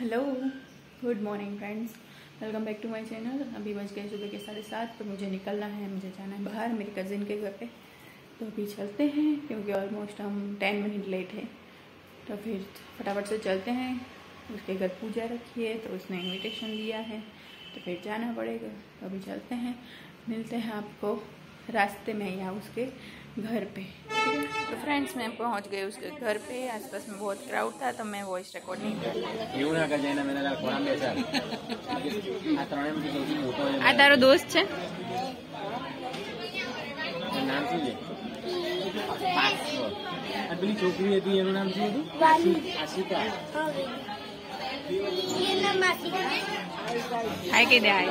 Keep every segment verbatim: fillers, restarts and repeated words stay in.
Hello, good morning friends, welcome back to my channel. अभी बज गए सुबह के साढ़े सात। तो मुझे निकलना है, मुझे जाना है बाहर मेरी कज़िन के घर पे। तो अभी चलते हैं क्योंकि ऑलमोस्ट हम टेन मिनट लेट हैं। तो फिर फटाफट से चलते हैं। उसके घर पूजा रखी है तो उसने इनविटेशन दिया है तो फिर जाना पड़ेगा। तो अभी चलते हैं, मिलते हैं आपको रास्ते में या उसके घर पे, ठीक है। तो फ्रेंड्स मैं पहुंच गई उसके घर पे। आसपास में बहुत क्राउड था तो मैं वॉइस रिकॉर्ड नहीं कर आ तारो दोस्त છે પેલી છોકરી હતી એનું નામ શું હતું? આશિકા. हाय के दे हाय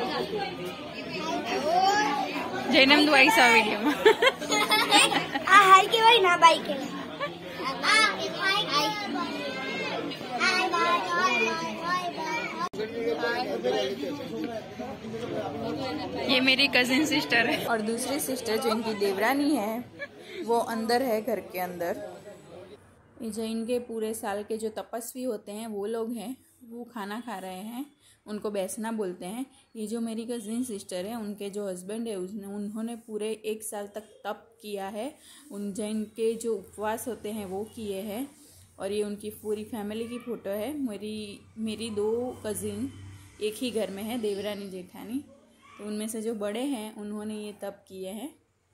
जैनम तू आई सा वीडियो में आ हाय के भाई ना बाई के ये मेरी कजिन सिस्टर है और दूसरी सिस्टर जो इनकी देवरानी है वो अंदर है, घर के अंदर। ये जो इनके पूरे साल के जो तपस्वी होते हैं वो लोग हैं, वो खाना खा रहे हैं, उनको बैसना बोलते हैं। ये जो मेरी कजिन सिस्टर है उनके जो हस्बैंड है उसने उन्होंने पूरे एक साल तक तप किया है। उन जैन के जो उपवास होते हैं वो किए हैं। और ये उनकी पूरी फैमिली की फ़ोटो है। मेरी मेरी दो कज़िन एक ही घर में है, देवरानी जेठानी। तो उनमें से जो बड़े हैं उन्होंने ये तप किए हैं।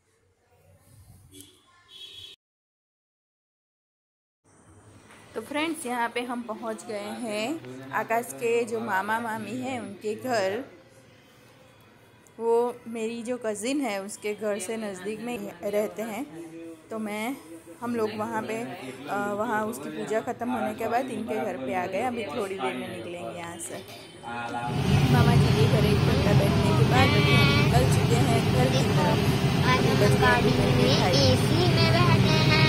तो फ्रेंड्स यहाँ पे हम पहुँच गए हैं आकाश के जो मामा मामी हैं उनके घर। वो मेरी जो कज़िन है उसके घर से नज़दीक में रहते हैं। तो मैं हम लोग वहाँ पे वहाँ उसकी पूजा ख़त्म होने के बाद इनके घर पे आ गए। अभी थोड़ी देर में निकलेंगे यहाँ से। मामा जी के घर एक घंटा बैठने के बाद अभी हम निकल चुके हैं घर की तरफ। आज हम गाड़ी में एसी में बैठे हैं।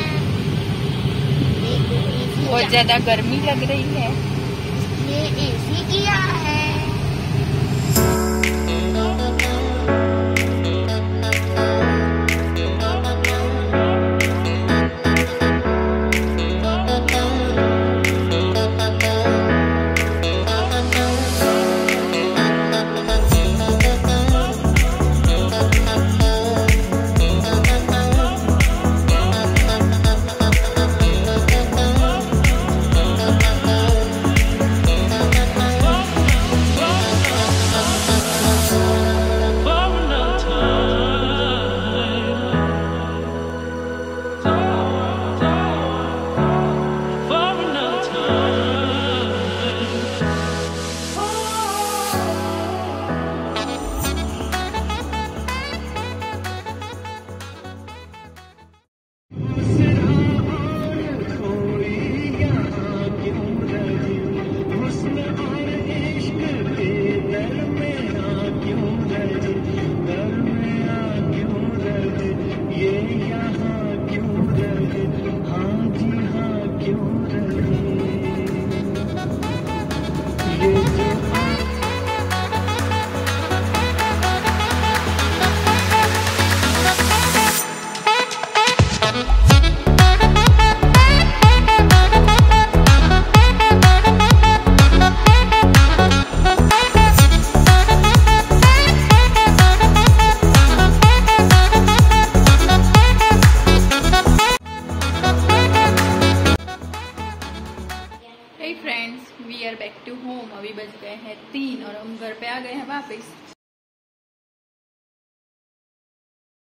बहुत ज़्यादा गर्मी लग रही है, ये एसी किया है। Friends we are back to home. अभी बज गए हैं तीन और हम घर पे आ गए हैं वापस।